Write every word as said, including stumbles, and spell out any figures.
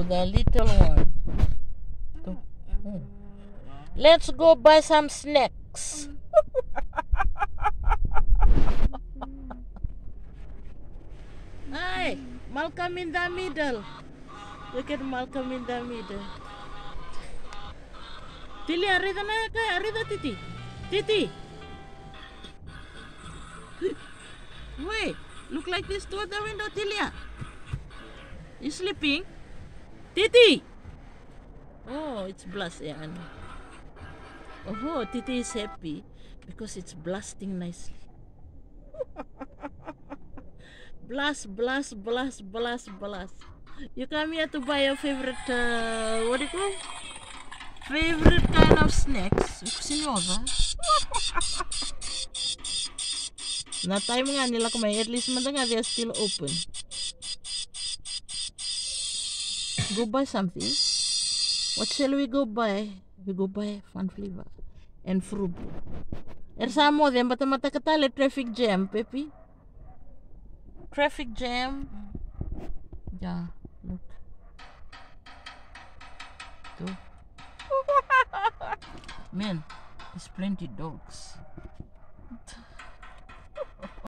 No, the little one. Oh. Let's go buy some snacks. Hi, Malcolm in the middle. Look at Malcolm in the middle. Tili, arida na kaya, arida Titi. Titi. Wait, look like this toward the window, Tilia. You sleeping? Titi! Oh, it's blast, yeah, I know. Oh, Titi is happy because it's blasting nicely. Blast, blast, blast, blast, blast. You come here to buy your favorite, uh, what do you call? Favorite kind of snacks. Seryosa? Na time nga nila kumain, at least man nga they're still open. Go buy something. What shall we go buy? We go buy fun flavor and fruit. Ersa mo din bata mata katali traffic jam, Pepi. Traffic jam. Yeah, look. Go. Man, there's plenty dogs.